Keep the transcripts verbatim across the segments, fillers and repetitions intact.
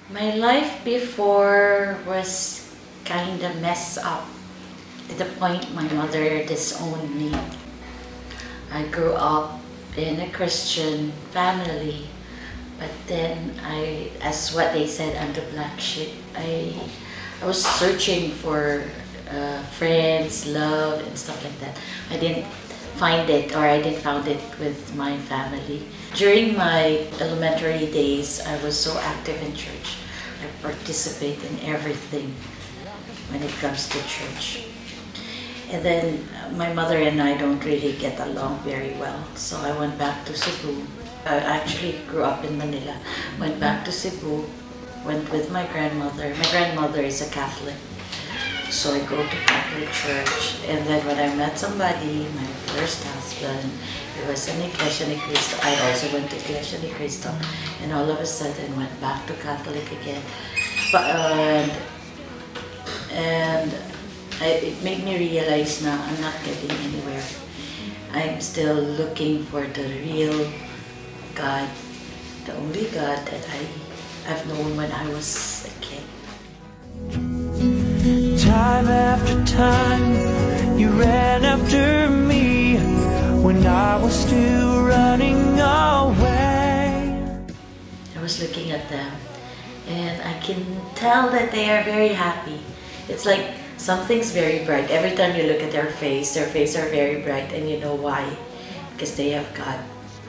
My life before was kind of messed up to the point my mother disowned me. I grew up in a Christian family, but then I, as what they said, I'm the black sheep. I, I was searching for uh, friends, love, and stuff like that. I didn't find it, or I didn't found it with my family. During my elementary days, I was so active in church. I participate in everything when it comes to church. And then my mother and I don't really get along very well, so I went back to Cebu. I actually grew up in Manila. Went back to Cebu, went with my grandmother. My grandmother is a Catholic, so I go to Catholic church. And then when I met somebody, my first husband, he was an Iglesia ni Cristo. I also went to Iglesia ni Cristo, and all of a sudden went back to Catholic again. But and and I, it made me realize now I'm not getting anywhere. I'm still looking for the real God, the only God that I I've known when I was a kid. Time after time, you ran after me when I was still running away. I was looking at them, and I can tell that they are very happy. It's like something's very bright. Every time you look at their face, their face are very bright, and you know why? Because they have God.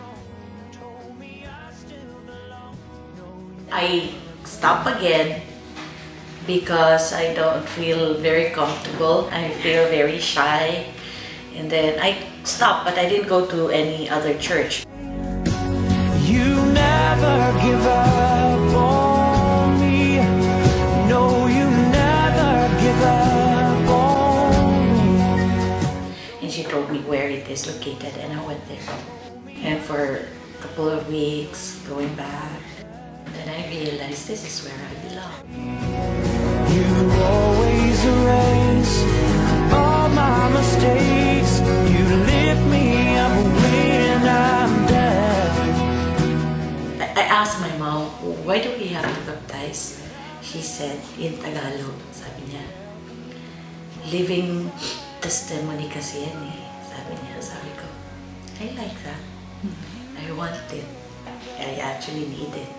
I stop again because I don't feel very comfortable. I feel very shy. And then I stopped, but I didn't go to any other church. You never give up on me. No, you never give up on me. And she told me where it is located, and I went there. And for a couple of weeks, going back, then I realized this is where I belong. You always erase all my mistakes. You lift me up when I'm down. I, I asked my mom, why do we have to baptize? She said, in Tagalog, sabi niya, living testimony kasi yan eh. Sabi niya, sabi ko, I like that. I want it. I actually need it.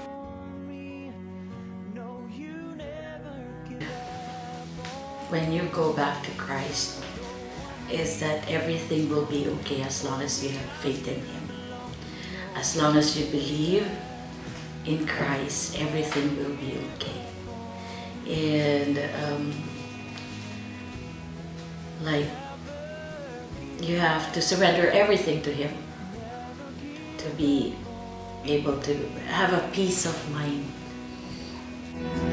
When you go back to Christ, is that everything will be okay as long as you have faith in Him. As long as you believe in Christ, everything will be okay. And um, like, you have to surrender everything to Him to be able to have a peace of mind.